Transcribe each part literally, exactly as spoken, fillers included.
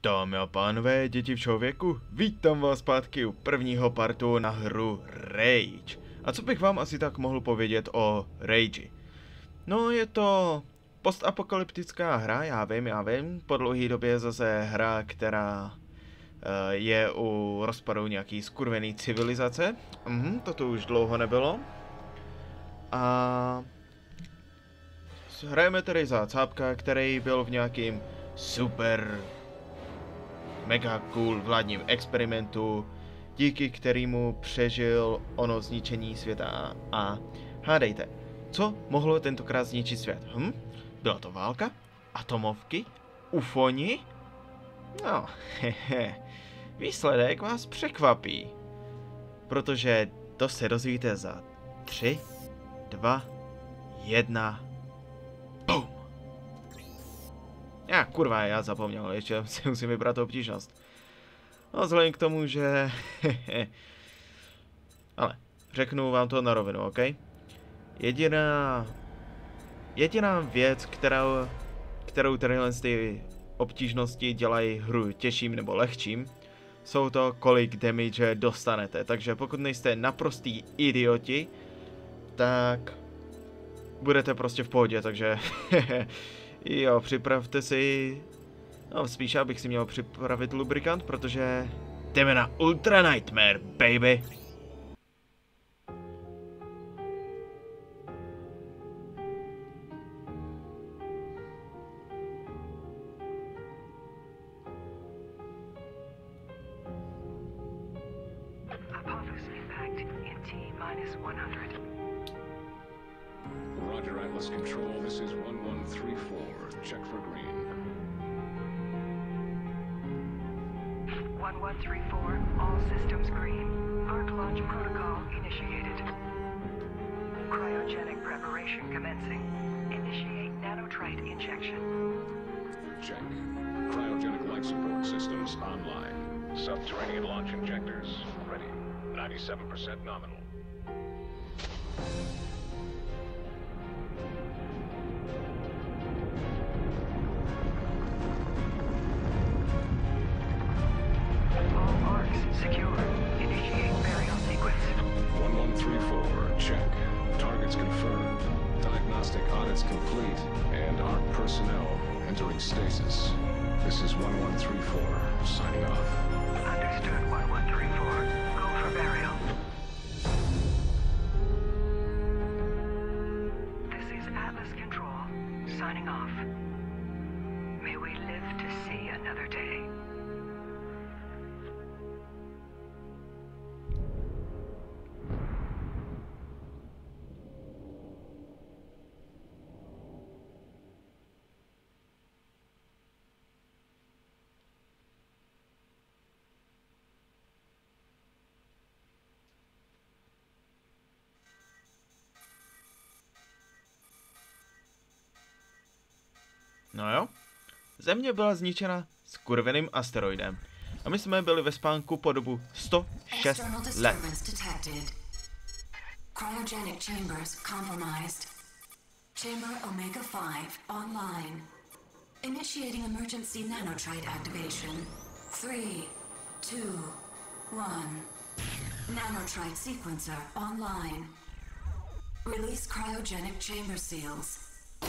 Dámy a pánové, děti v člověku, vítám vás zpátky u prvního partu na hru Rage. A co bych vám asi tak mohl povědět o Rage? No, je to postapokalyptická hra, já vím, já vím, po dlouhé době zase hra, která uh, je u rozpadu nějaký skurvený civilizace. Mhm, to tu už dlouho nebylo. A hrajeme tedy za cápka, který byl v nějakým super mega cool vládním experimentu, díky kterému přežil ono zničení světa. A hádejte, co mohlo tentokrát zničit svět? Hm? Byla to válka? Atomovky? Ufoni? No, hehe. Výsledek vás překvapí. Protože to se dozvíte za tři, dva, jedna. Boom! Já, kurva, já zapomněl, ještě si musím vybrat obtížnost. No, vzhledem k tomu, že... Ale, řeknu vám to na rovinu, ok? Jediná... Jediná věc, kterou, kterou tyhle ty obtížnosti dělají hru těžším nebo lehčím, jsou to, kolik damage dostanete. Takže pokud nejste naprostý idioti, tak budete prostě v pohodě, takže... Jo, připravte si... No, spíš abych si měl připravit lubrikant, protože jdeme na Ultra Nightmare, baby! Roger, Atlas Control, this is one one three four. Check for green. one one three four, all systems green. Arc launch protocol initiated. Cryogenic preparation commencing. Initiate nanotrite injection. Check. Cryogenic life support systems online. Subterranean launch injectors ready. ninety-seven percent nominal. Secure. Initiate burial sequence. one one three four, check. Targets confirmed. Diagnostic audits complete. And ARC personnel entering stasis. This is one one three four, signing off. Understood, one one three four. Go for burial. This is Atlas Control, signing off. May we live to see another day. No jo, Země byla zničena skurveným asteroidem. A my jsme byli ve spánku po dobu sto šest let. Cryogenic chambers compromised. Chamber Omega five online. Initiating emergency nanotrite activation. Three, two, one. Nanotrite sequencer online. Release cryogenic chamber seals.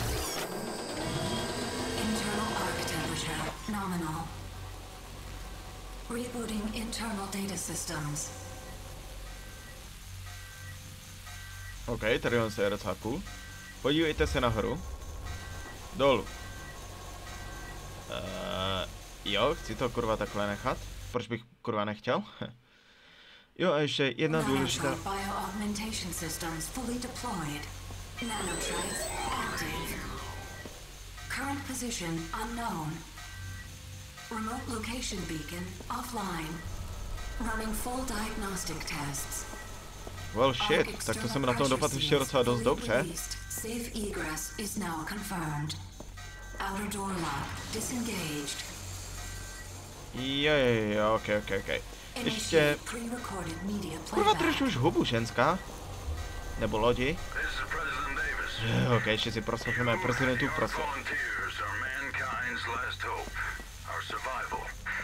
Internal arc temperature nominal. Rebooting internal data systems. OK, tady on se je docela cool. Podívejte se nahoru. Dolů. Uh, jo, chci to kurva takhle nechat. Proč bych kurva nechtěl? Jo, a ještě jedna důležitá... Bioaugmentation systems fully deployed. Nanotrites active. Current position unknown. Remote location beacon offline. Running full diagnostic tests. Well shit, tak to jsem na tom dopadl ještě docela dost dobře. Safe egress is now confirmed. Outer door lock disengaged. Jo, jo, jo, ok, ok, ok. Ještě... Kurva, drž už hubu, ženská. Nebo lodi. Ok, ještě si proslechneme prezidentův proslov.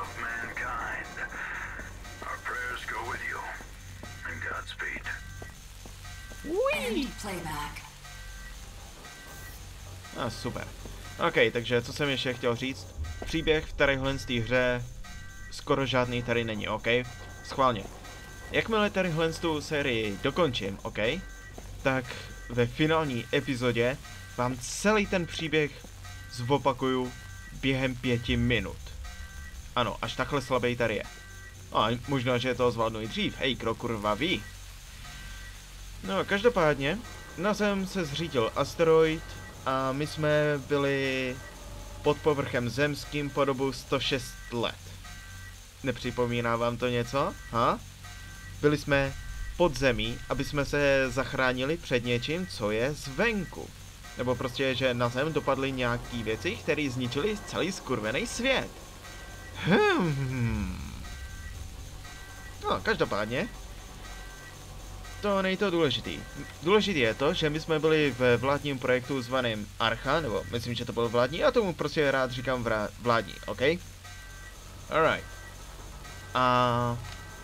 of mankind. Our prayers go with you. And Godspeed. End playback. A ah, super. OK, takže co jsem ještě chtěl říct? Příběh v tadyhle z té hře skoro žádný tady není, OK? Schválně. Jakmile tadyhle tu sérii dokončím, OK? Tak ve finální epizodě vám celý ten příběh zopakuju během pěti minut. Ano, až takhle slabý tady je. A možná, že to zvládnu i dřív. Hej, kdo kurva ví. No, každopádně, na Zem se zřítil asteroid a my jsme byli pod povrchem zemským po dobu sto šest let. Nepřipomíná vám to něco? Ha? Byli jsme pod zemí, aby jsme se zachránili před něčím, co je zvenku. Nebo prostě, že na Zem dopadly nějaký věci, které zničily celý skurvený svět. Hmm. No, každopádně, to není to důležitý. Důležitý je to, že my jsme byli ve vládním projektu zvaným Archa, nebo myslím, že to byl vládní, já tomu prostě rád říkám vládní, OK? Alright. A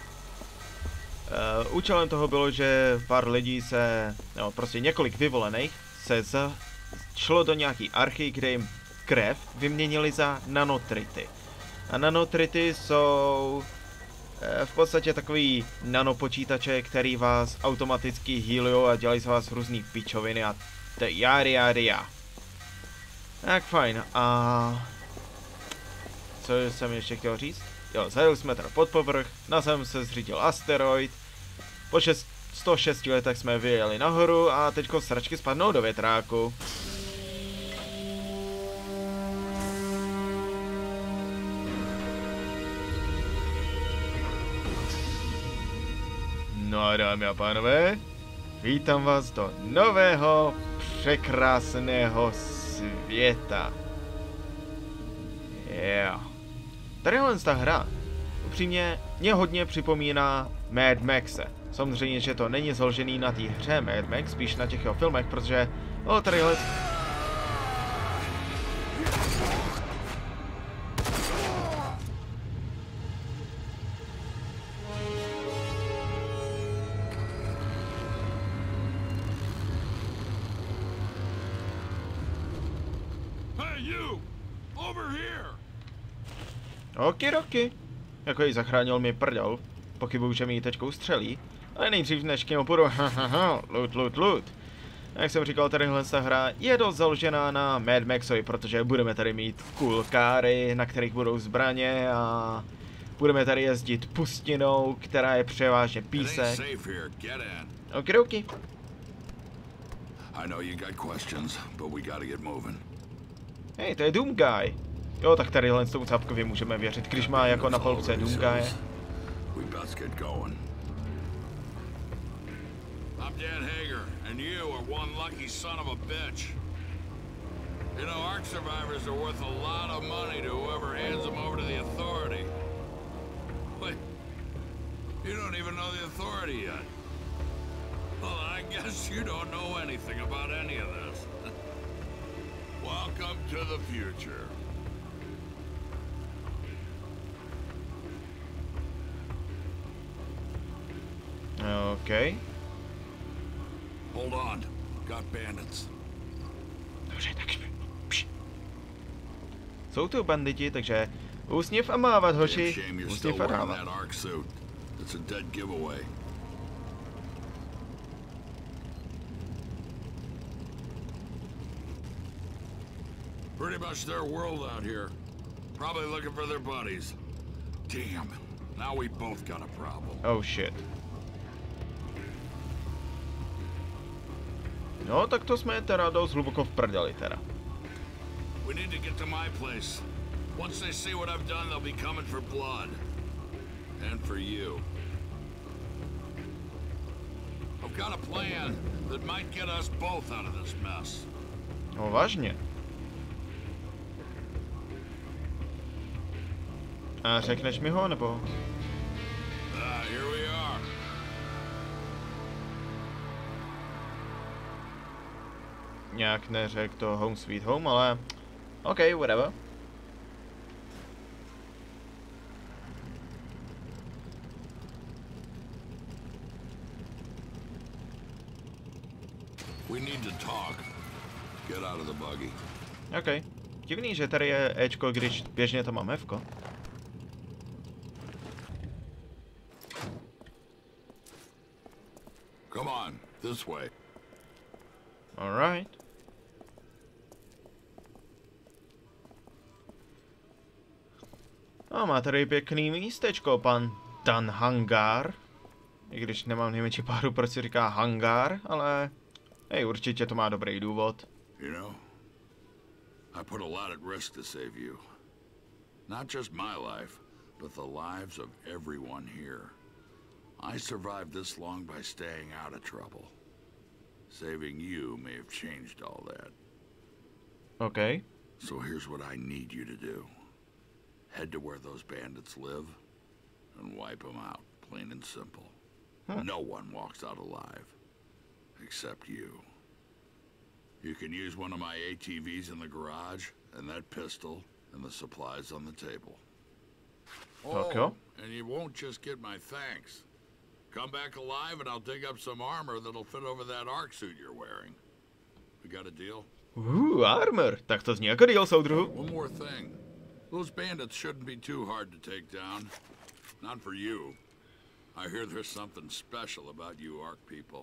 uh, účelem toho bylo, že pár lidí se, no prostě několik vyvolených, se za, šlo do nějaký archy, kde jim krev vyměnili za nanotrity. A nanotrity jsou e, v podstatě takový nanopočítače, který vás automaticky healujou a dělají z vás různý pičoviny a t járy járy já. Tak fajn. A co jsem ještě chtěl říct? Jo, zajeli jsme teda pod povrch, na Zem se zřídil asteroid, po sto šesti letech jsme vyjeli nahoru a teďko sračky spadnou do větráku. No a dámy a pánové, vítám vás do nového, překrásného světa. Yeah. Tadyhle ta hra upřímně mě hodně připomíná Mad Maxe. Samozřejmě, že to není založený na té hře Mad Max, spíš na těch jeho filmech, protože o tadyhle... Okidoki. Jako jí zachránil mi prdel. Pochybuju, že mi ji teďkou střelí. Ale nejdřív než k němu půjdu, hahaha, loot, loot, loot. Jak jsem říkal, tadyhle ta hra je dost založená na Mad Maxovi, protože budeme tady mít kulkáry, na kterých budou zbraně a budeme tady jezdit pustinou, která je převážně písek. Okidoki. Hej, to je Doom Guy. Jo, tak tadyhle s tomu cápkovi můžeme věřit, když má jako na palubce Doom Guy. I'm Dan Hager, and you are one lucky son of a bitch. You know, Ark survivors are worth a lot of money to whoever hands them over to the Authority. Wait, you don't even know the Authority yet. Well, I guess you don't know anything about any of this. Welcome to the future. Okay. Hold on. Got bandits. Dobře, tak pš. Jsou tu banditi, takže úsměv a mávat, hoši. Úsměv a dávat. It's a dead giveaway. Pretty much their world out here. Probably looking for their buddies. Damn. Now we both got a problem. Oh shit. No, tak to jsme teda dost hluboko v prdeli teda. We need to get to my place. Once they see what I've done, they'll be coming for blood. And for you. I've got a plan that might get us both out of this mess. No, vážně. A řekneš mi ho, nebo? Ah, here we are. Nějak neřek to Home Sweet Home, ale... OK, whatever. We need to talk. Get out of the buggy. OK. Divný, že tady je Ečko, když běžně to mám Fko. Come on, this way. Alright. No, má tady pěkný místečko, pan Dan Hangár. I když nemám nejmenší páru, proč si říká hangár, ale hej, určitě to má dobrý důvod. You know, I put a lot at risk to save you. Not just my life, but the lives of everyone here. I survived this long by staying out of trouble. Saving you may have changed all that. OK. So here's what I need you to do. Head to where those bandits live and wipe them out, plain and simple. Huh. No one walks out alive, except you. You can use one of my A T Vs in the garage, and that pistol, and the supplies on the table. Oh, okay. And you won't just get my thanks. Come back alive and I'll dig up some armor that'll fit over that arc suit you're wearing. We got a deal? Ooh, armor. Tak to zní jako deal, soudruhu. One more thing. Those bandits shouldn't be too hard to take down. Not for you. I hear there's something special about you Ark people.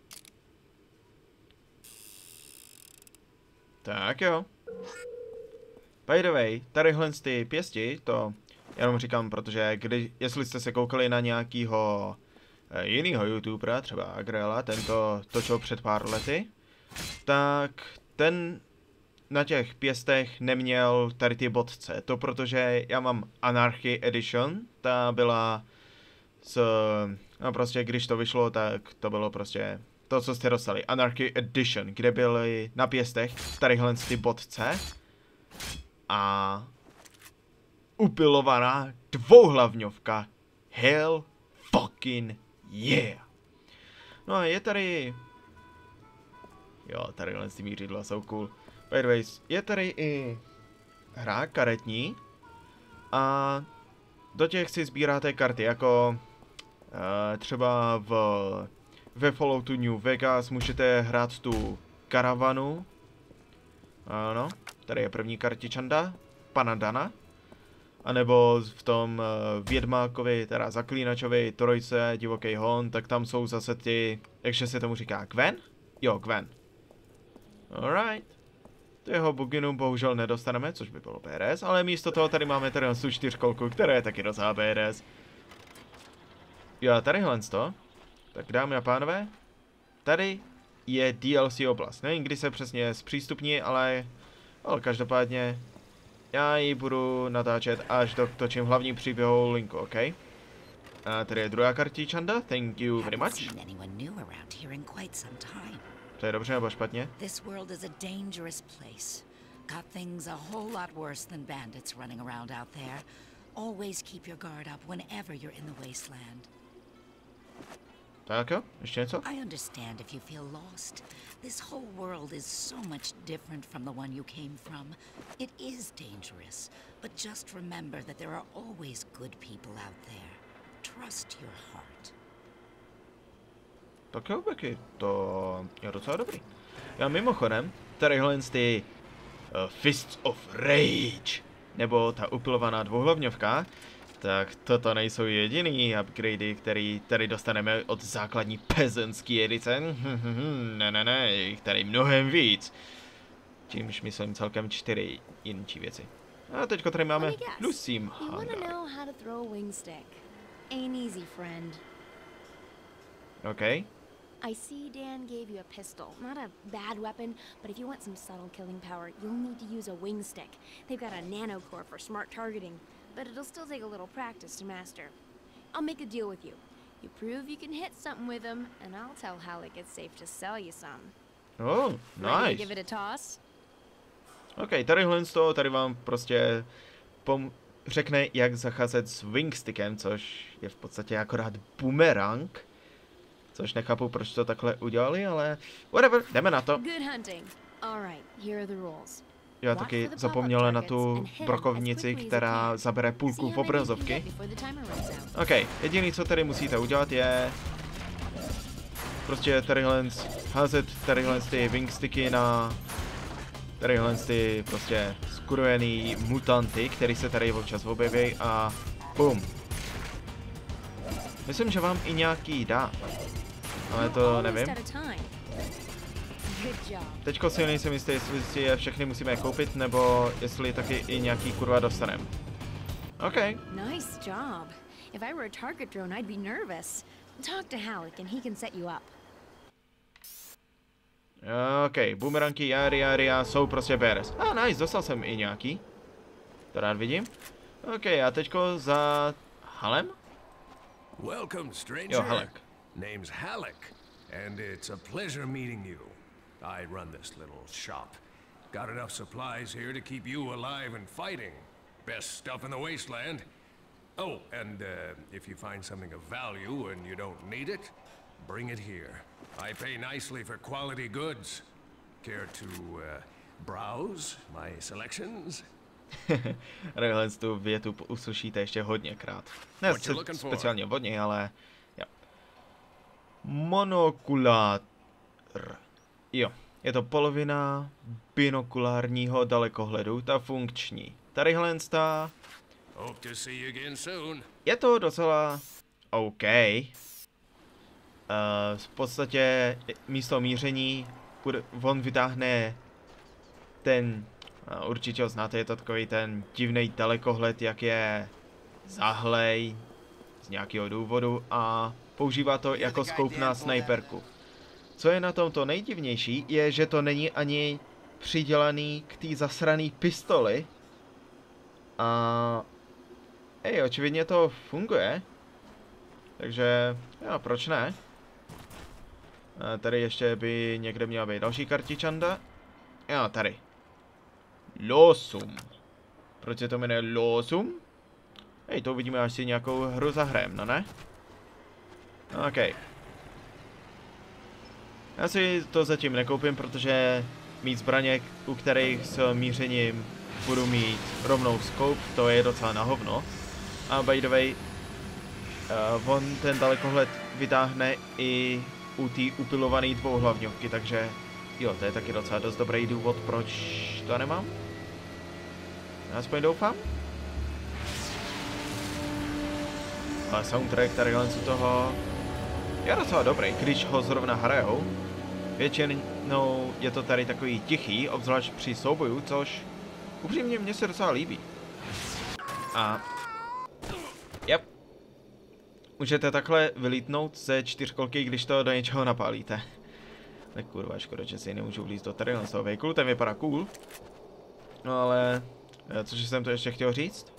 Tak jo. By the way, tadyhle ty pěsti, to jenom říkám, protože když, jestli jste se koukali na nějakýho eh, jinýho youtubera, třeba Agrela, ten to točil před pár lety, tak ten na těch pěstech neměl tady ty bodce. To protože já mám Anarchy Edition, ta byla s, no prostě když to vyšlo, tak to bylo prostě to, co jste dostali. Anarchy Edition, kde byly na pěstech tadyhle ty bodce a upilovaná dvouhlavňovka. Hell fucking yeah. No a je tady, jo, tadyhle ty mířidla jsou cool. By the way, je tady i hra karetní a do těch si sbíráte karty, jako uh, třeba v, ve Falloutu New Vegas můžete hrát tu karavanu. Ano, tady je první kartičanda, pana Dana. A nebo v tom uh, Vědmákovi, teda Zaklínačovi, trojce, Divoký hon, tak tam jsou zase ty, jakže se tomu říká, Gwen? Jo, Gwen. Alright. Jeho buginu bohužel nedostaneme, což by bylo B R S, ale místo toho tady máme tady tu čtyřkolku, která je taky docela B R S. Jo a tadyhle to, tak dámy a pánové, tady je D L C oblast. Nevím, kdy se přesně zpřístupní, ale, ale každopádně já ji budu natáčet, až dotočím hlavní příběhovou linku, OK? A tady je druhá kartičanda, thank you very much. To je dobře nebo špatně? This world is a dangerous place. Got things a whole lot worse than bandits running around out there. Always keep your guard up whenever you're in the wasteland. Tak jo, ještě něco? I understand if you feel lost. This whole world is so much different from the one you came from. It is dangerous, but just remember that there are always good people out there. Trust your heart. Tak jo, Becky, to je docela dobrý. Já mimochodem, tadyhle ty uh, Fists of Rage, nebo ta upilovaná dvouhlavňovka, tak toto nejsou jediný upgradey, který tady dostaneme od základní peasantský edice. ne, ne, ne, jich tady mnohem víc. Čímž myslím celkem čtyři jinčí věci. A teďko tady máme Lucím hangár. OK. I see Dan gave you a pistol. Not a bad weapon, but if you want some subtle killing power, you'll need to use a wing stick. They've got a nanocore for smart targeting, but it'll still take a little practice to master. I'll make a deal with you. You prove you can hit something with them, and I'll tell Halleck it's safe to sell you some. Oh, nice. Ready to give it a toss? OK, tadyhle z toho, tady vám prostě pom řekne, jak zacházet s wingstickem, což je v podstatě akorát boomerang. Což nechápu, proč to takhle udělali, ale whatever, jdeme na to. Já taky zapomněla na tu brokovnici, která zabere půlku v obrazovky. OK, jediný, co tady musíte udělat, je prostě tadyhle házet tadyhle ty wingsticky na tadyhle ty prostě skurvený mutanty, který se tady občas objeví a bum. Myslím, že vám i nějaký dá, ale to nevím. Teďko si nejsem jistý, jestli si je všechny musíme koupit, nebo jestli taky i nějaký kurva dostaneme. OK. Nice job. If I were a target drone, I'd be nervous. Talk to Halleck and he can set you up. OK, bumeranky, jari, jari, jsou prostě beres. A ah, nice, dostal jsem i nějaký. To rád vidím. OK, a teďko za Halem? Welcome, stranger. Jo, Halleck. Name's Halleck, and it's a pleasure meeting you. I run this little shop. Got enough supplies here to keep you alive and fighting. Best stuff in the wasteland. Oh, and uh, if you find something of value and you don't need it, bring it here. I pay nicely for quality goods. Care to uh, browse my selections? Takhle tu větu uslyšíte ještě hodněkrát. Ne speciálně od něj, ale jo. Monokulár. Jo, je to polovina binokulárního dalekohledu, ta funkční. Tadyhle ta... Je to docela OK. Uh, v podstatě místo míření on vytáhne ten, uh, určitě ho znáte, je to takový ten divný dalekohled, jak je zahlej z nějakého důvodu a používá to jako scope na snajperku. Co je na tom to nejdivnější, je, že to není ani přidělaný k té zasrané pistoli. A hej, očividně to funguje. Takže, jo, proč ne? A tady ještě by někde měla být další kartičanda. Jo, tady. Losum. Proč se to jmenuje Losum? Hej, to uvidíme, až si nějakou hru zahrajem, no ne? OK. Já si to zatím nekoupím, protože mít zbraně, u kterých s mířením budu mít rovnou scope, to je docela na hovno. A by the way, uh, on ten dalekohled vytáhne i u té upilované dvouhlavňovky, takže jo, to je taky docela dost dobrý důvod, proč to nemám. Já aspoň doufám. Ale soundtrack tadyhle z toho je docela dobrý, když ho zrovna hrajou. Většinou je to tady takový tichý, obzvlášť při souboju, což upřímně mně se docela líbí. A yep. Můžete takhle vylítnout ze čtyřkolky, když to do něčeho napálíte. Tak kurva, škoda, že si nemůžu vlízt do tady z toho vehikulu, ten vypadá cool. No ale, což jsem to ještě chtěl říct.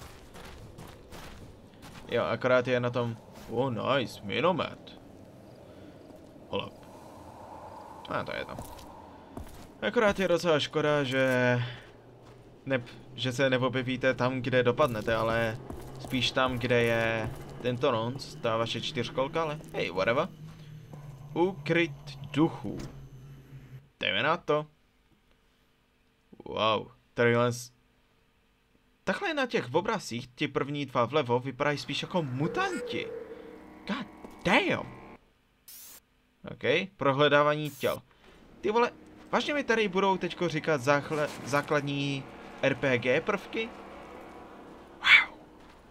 Jo, akorát je na tom, oh nice, minomet. Hold up. A to je to. Akorát je docela škoda, že, ne, že se neobjevíte tam, kde dopadnete, ale spíš tam, kde je tento nonc, ta vaše čtyřkolka, ale hej, whatever. Ukryt duchů. Jdeme na to. Wow, tadyhle... Takhle na těch obrazích, ti první dva vlevo, vypadají spíš jako mutanti. God damn. OK, prohledávání těl. Ty vole, vážně mi tady budou teďko říkat záchle, základní R P G prvky? Wow.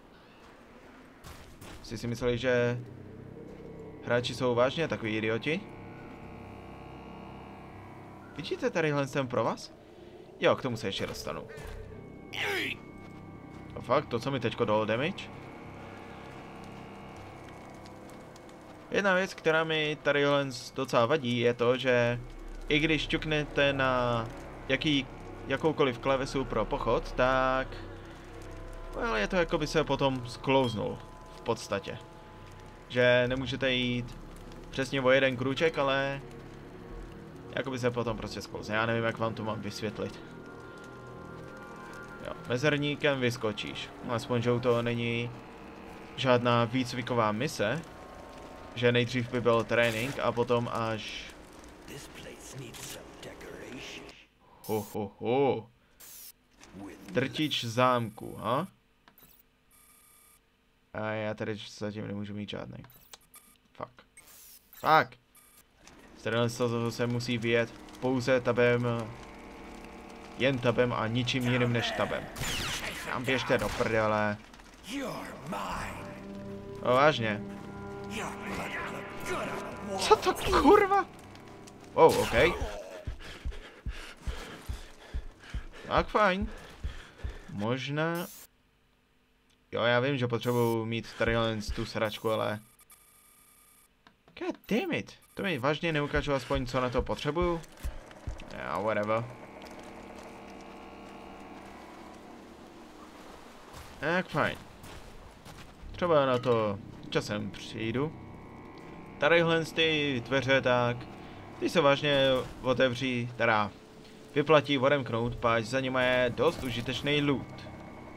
Jsi si mysleli, že hráči jsou vážně takový idioti? Vidíte tadyhle ten pro vás? Jo, k tomu se ještě dostanu. A fakt, to co mi teďko dalo damage? Jedna věc, která mi tady docela vadí, je to, že i když ťuknete na jaký, jakoukoliv klavesu pro pochod, tak well, je to jako by se potom sklouznul v podstatě. Že nemůžete jít přesně o jeden krůček, ale jako by se potom prostě sklouzne. Já nevím, jak vám to mám vysvětlit. Jo, mezerníkem vyskočíš. Aspoň, že to není žádná výcviková mise. Že nejdřív by byl trénink a potom až... Ho, ho, ho. Drtič zámku, ha? A já tady zatím nemůžu mít žádný. Fuck. Fuck. Tady se musí vyjet pouze tabem, jen tabem a ničím jiným než tabem. Tam běžte do prdele. O, vážně. Co to kurva? Oh, OK. Tak fajn. Možná... Jo, já vím, že potřebuji mít tady jen tu sračku, ale... God damn it. To mi vážně neukážu aspoň, co na to potřebuju. Yeah, whatever. Tak fajn. Třeba na to časem přijdu. Tadyhle ty dveře, tak... Ty se vážně otevří, teda... Vyplatí odemknout, páč za nima je dost užitečný loot.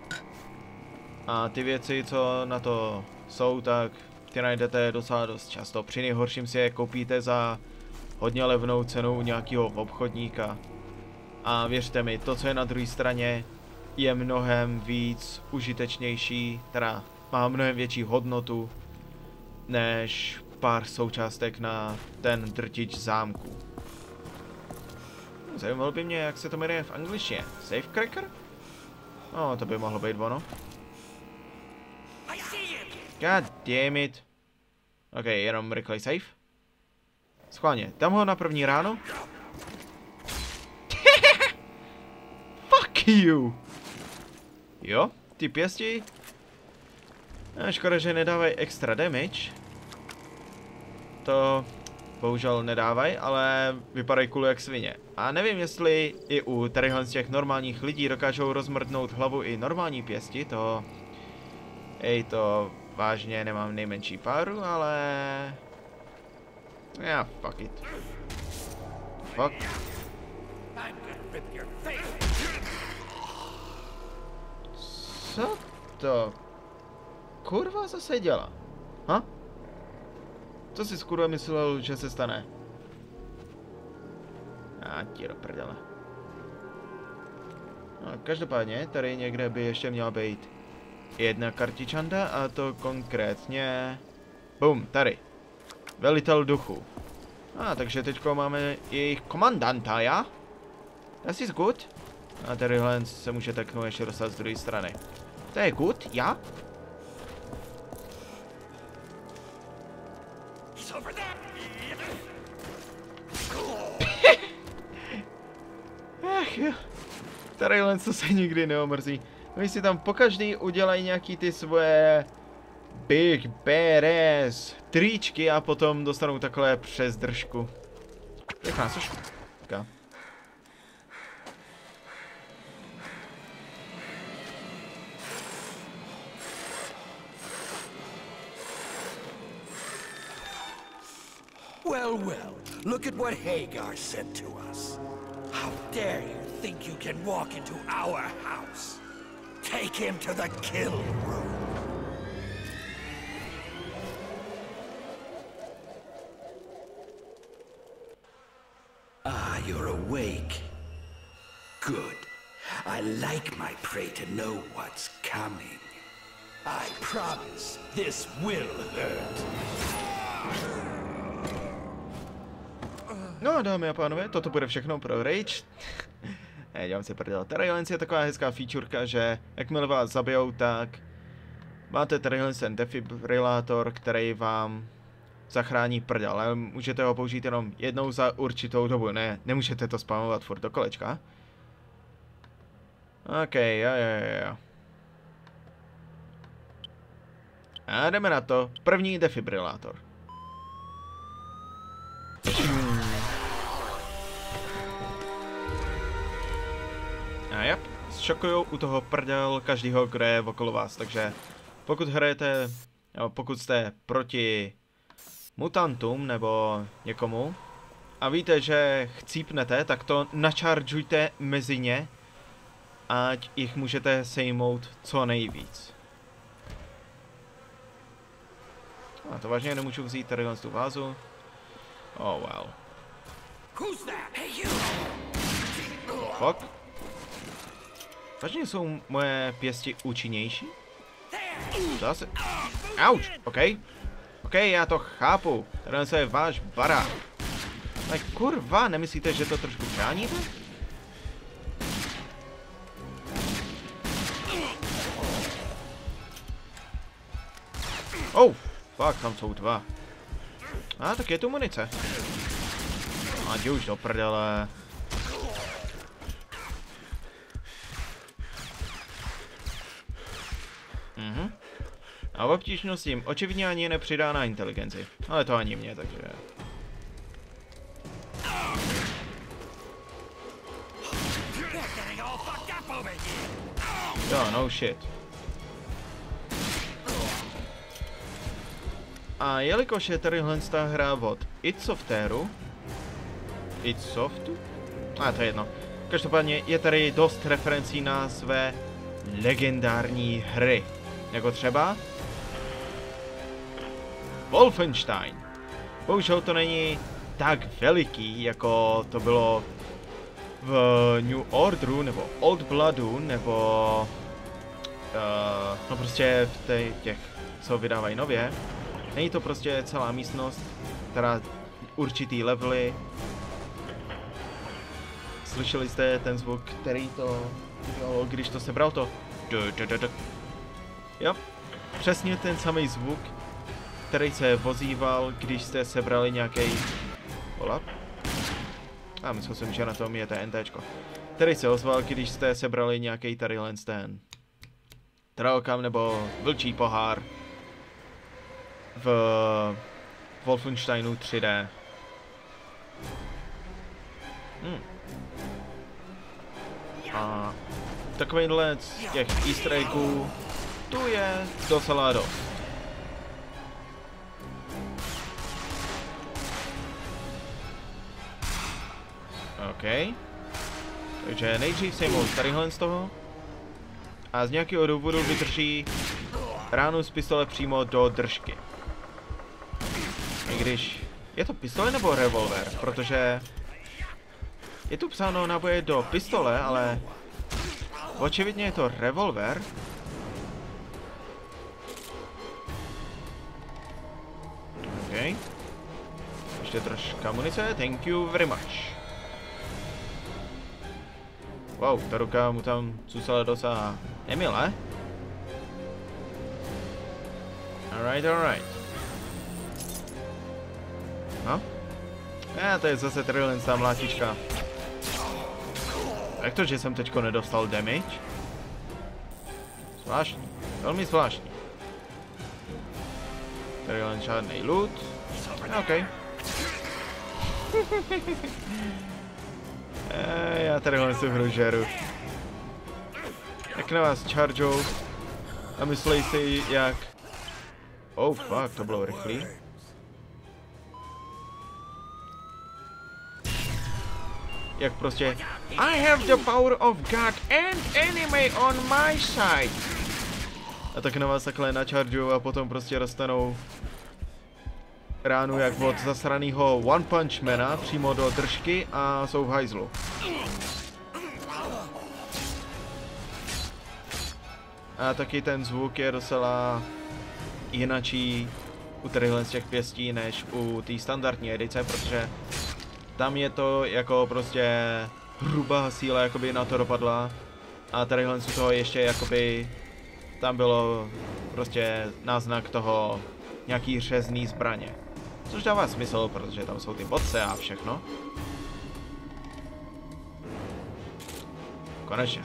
A ty věci, co na to jsou, tak ty najdete docela dost často. Při nejhorším si je koupíte za hodně levnou cenu u nějakého obchodníka. A věřte mi, to, co je na druhé straně, je mnohem víc užitečnější, teda má mnohem větší hodnotu, než pár součástek na ten drtič zámku. Zajímalo by mě, jak se to jmenuje v angličtině. Safecracker? No, to by mohlo být ono. God damn it. Ok, jenom rychlej safe. Schválně, dám ho na první ráno. Fuck you. Jo, ty pěsti. A škoda, že nedávají extra damage. To bohužel nedávají, ale vypadají cool jak svině. A nevím, jestli i u tadyhle z těch normálních lidí dokážou rozmrdnout hlavu i normální pěsti, to... Ej, to vážně nemám nejmenší páru, ale... Já, yeah, fuck it. Fuck. Co to kurva zase dělá? Ha? Co si skurva myslel, že se stane? A ti do prdele. No, každopádně, tady někde by ještě měla být jedna kartičanda, a to konkrétně... Bum, tady. Velitel duchu. A, takže teďko máme jejich komandanta, já? That is good. A tadyhle se můžete k němu ještě dostat z druhé strany. To je good, já? Ach jo. Tadyhle to se nikdy neomrzí. Oni si tam pokaždý udělají nějaký ty svoje big badass tričky a potom dostanou takhle přes držku. Pěkná soška. Well, well, look at what Hagar said to us. How dare you think you can walk into our house? Take him to the kill room. Ah, you're awake. Good. I like my prey to know what's coming. I promise this will hurt. No, dámy a pánové, toto bude všechno pro Rage. Ne, dělám si prdel. Tadyhle je taková hezká featureka, že jakmile vás zabijou, tak máte tadyhle ten defibrilátor, který vám zachrání prdel, ale můžete ho použít jenom jednou za určitou dobu, ne, nemůžete to spamovat furt do kolečka. OK, jo, jo, jo. A jdeme na to. První defibrilátor. A jep, šokujou u toho prdel každýho, kdo je okolo vás, takže pokud hrajete, nebo pokud jste proti mutantům nebo někomu a víte, že chcípnete, tak to načaržujte mezi ně, ať jich můžete sejmout co nejvíc. A to vážně nemůžu vzít tady tu vázu. Oh well. Fuck. Vážně jsou moje pěsti účinnější? Zase. Auč, OK. OK, já to chápu. Tady je váš barák. Tak kurva, nemyslíte, že to trošku bráníte? Oh, fuck, tam jsou dva. A, ah, tak je tu munice. Ať už do prdele. Mhm. A v obtížnosti jim očividně ani nepřidá na inteligenci. Ale to ani mě, takže... Jo, no shit. A jelikož je tadyhle ta hra od id Softwareu... id Softu? A to je jedno. Každopádně je tady dost referencí na své legendární hry. Jako třeba... Wolfenstein. Bohužel to není tak veliký, jako to bylo v New Orderu, nebo Old Bloodu, nebo... Uh, no prostě v těch, těch, co vydávají nově. Není to prostě celá místnost, která určitý levely. Slyšeli jste ten zvuk, který to dělalo, když to sebral to? Jo, přesně ten samý zvuk, který se vozíval, když jste sebrali nějaký volap. A myslel jsem, že na tom je té NTčko. Který se ozval, když jste sebrali nějaký tadyhle ten Trailcam nebo vlčí pohár v Wolfensteinu tři dé. Hmm. A takovýhle z těch easter eggů tu je docela dost. OK. Takže nejdřív sejmou tadyhle z toho. A z nějakého důvodu vydrží ránu z pistole přímo do držky. I když... Je to pistole nebo revolver? Protože... Je tu psáno náboje do pistole, ale... Očividně je to revolver. OK. Ještě troška munice, thank you very much. Wow, ta ruka mu tam cucala docela nemilé. Alright, alright. No? A to je zase tadyhle ta mlátička. Jak to, že jsem teďko nedostal damage? Zvláštní, velmi zvláštní. Tadyhle žádnej loot. OK. E, já tadyhle tu hru žeru. Jak na vás chargeou a myslej si jak... Oh fuck, to bylo rychlý. Jak prostě... I have the power of God and enemy on my side. A tak na vás takhle načaržujou a potom prostě dostanou ránu jak od zasranýho One Punch Mana přímo do držky a jsou v hajzlu. A taky ten zvuk je docela jinačí u těchto z těch pěstí než u té standardní edice, protože tam je to jako prostě hrubá síla jakoby na to dopadla a tadyhle z toho ještě jakoby tam bylo prostě náznak toho nějaký řezný zbraně. Což dává smysl, protože tam jsou ty bodce a všechno. Konečně.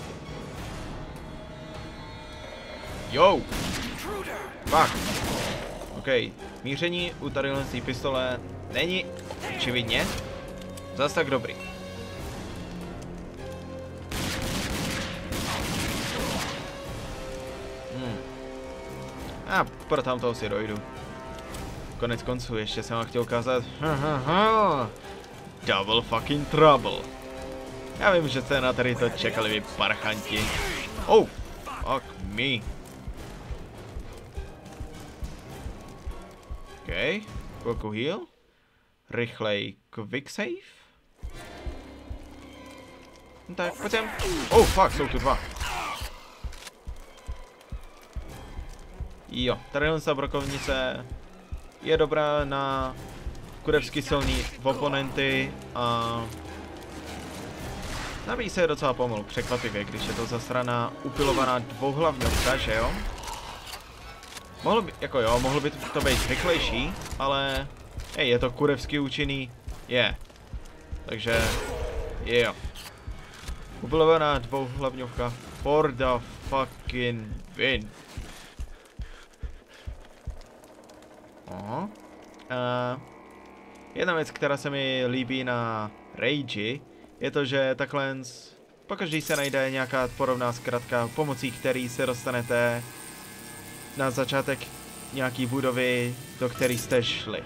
Jo! Fuck! OK, míření u tadyhle z té pistole není očividně zas tak dobrý. Hmm. A pro tamtoho si dojdu. Konec konců, ještě jsem vám chtěl ukázat. Double fucking trouble. Já vím, že jste na tady to čekali vy parchanti. Oh, fuck me. OK, chvilku heal. Rychlej quick save. No tak, pojď sem. Oh, fuck, jsou tu dva. Jo, tadyhle ta brokovnice je dobrá na kurevsky silní oponenty a nabíjí se docela pomalu, překvapivě, když je to zasraná upilovaná dvouhlavňovka, že jo? Mohlo by, jako jo, mohlo by to být rychlejší, ale hej, je to kurevsky účinný, je. Yeah. Takže, je jo. Upilovaná dvouhlavňovka for the fucking win. Aha. Uh, jedna věc, která se mi líbí na Rage, je to, že takhle pokaždý se najde nějaká podobná zkratka, pomocí který se dostanete na začátek nějaký budovy, do které jste šli.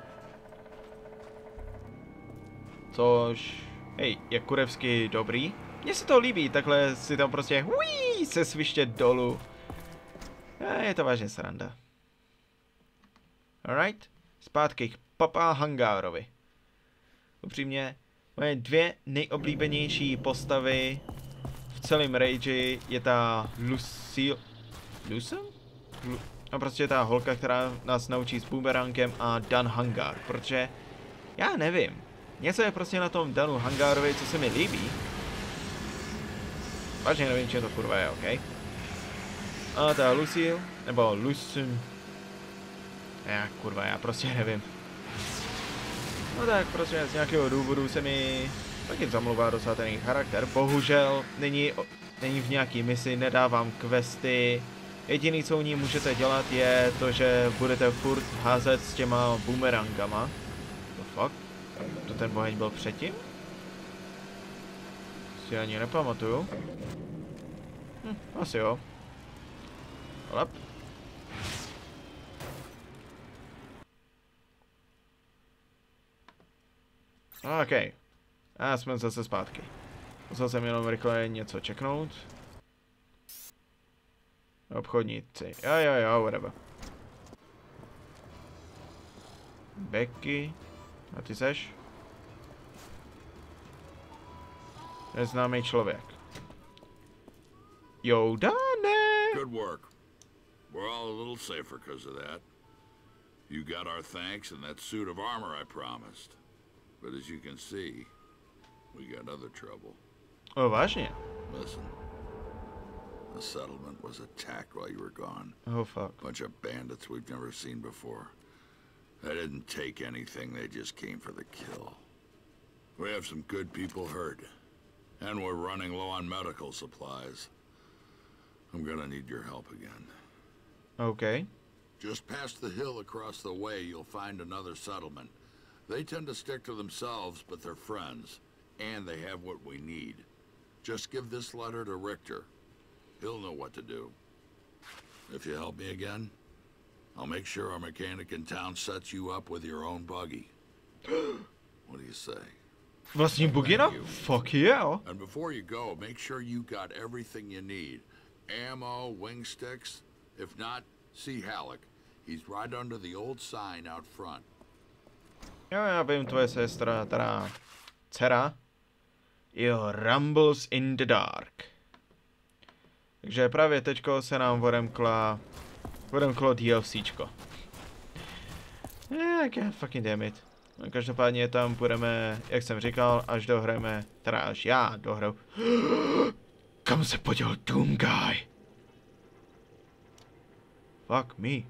Což, hej, je kurevsky dobrý. Mně se to líbí, takhle si tam prostě huí, se svištět dolů. A je to vážně sranda. Alright, zpátky k Papa Hangárovi. Upřímně, moje dvě nejoblíbenější postavy v celém Rage je ta Lucy... Lucem? Lu... No prostě ta holka, která nás naučí s boomerangem a Dan Hangár, protože já nevím. Něco je prostě na tom Danu Hangárovi, co se mi líbí. Vážně nevím, čím to kurva je, ok? A ta Lucille, nebo Lucim... Já kurva, já prostě nevím. No tak prostě z nějakého důvodu se mi taky zamlouvá docela ten charakter. Bohužel není, není v nějaký misi, nedávám questy. Jediný, co u ní můžete dělat, je to, že budete furt házet s těma boomerangama. To fuck? To ten boheň byl předtím? Si ani nepamatuju. Hm, asi jo. Lep. OK. A jsme zase zpátky. Musel jsem jenom rychle něco čeknout. Obchodníci. Jo, jo, jo, whatever. Becky. A ty seš? Neznámý člověk. Yoda, ne? Good work. We're all a little safer because of that. You got our thanks and that suit of armor I promised. But as you can see, we got other trouble. Oh, vážně? Listen. The settlement was attacked while you were gone. Oh, fuck. Bunch of bandits we've never seen before. They didn't take anything, they just came for the kill. We have some good people hurt. And we're running low on medical supplies. I'm gonna need your help again. Okay. Just past the hill across the way, you'll find another settlement. They tend to stick to themselves, but they're friends. And they have what we need. Just give this letter to Richter. He'll know what to do. If you help me again, I'll make sure our mechanic in town sets you up with your own buggy. What do you say? Vlastní bugina? Fuck yeah. And before you go, make sure you got everything you need. Ammo, wing sticks. If not, see Halleck. He's right under the old sign out front. Jo, já vím, tvoje sestra, teda dcera. Jo, Rumbles in the Dark. Takže právě teďko se nám odemkla, odemklo DLCčko. Yeah, God fucking damn it. No, každopádně tam půjdeme, jak jsem říkal, až dohrajeme, teda až já dohraju. Kam se poděl Doom Guy? Fuck me.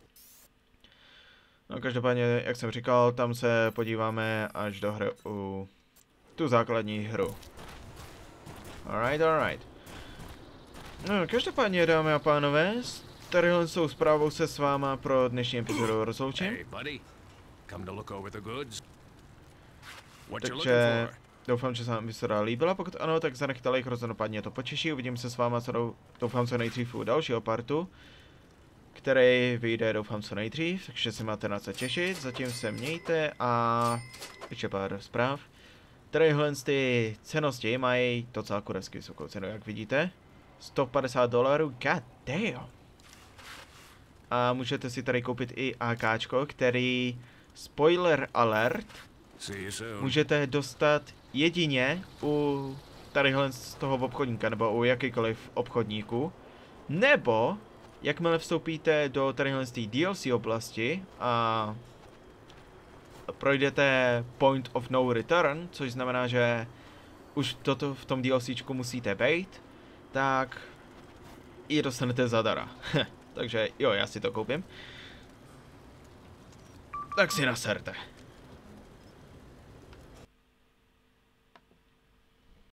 No každopádně, jak jsem říkal, tam se podíváme, až dohraju tu základní hru. Alright, alright. No, každopádně, dámy a pánové, s tadyhle jsou zprávou se s váma pro dnešní epizodu rozloučím. Hey, buddy. Come to look over the goods. What you looking Takže for? doufám, že se vám epizoda líbila, pokud ano, tak zanechte like, rozhodně to potěší. Uvidím se s váma, co dou, doufám co nejdřív u dalšího partu, který vyjde doufám co nejdřív, takže se máte na co těšit. Zatím se mějte a ještě pár zpráv. Tadyhle ty cenosti mají docela kurevsky vysokou cenu, jak vidíte. sto padesát dolarů, god damn. A můžete si tady koupit i AKčko, který, spoiler alert, můžete dostat jedině u tadyhle z toho obchodníka, nebo u jakýkoliv obchodníku. Nebo, jakmile vstoupíte do tadyhle z té D L C oblasti a projdete Point of No Return, což znamená, že už toto v tom DLCčku musíte bejt, tak ji dostanete zadara. Takže jo, já si to koupím. Tak si naserte.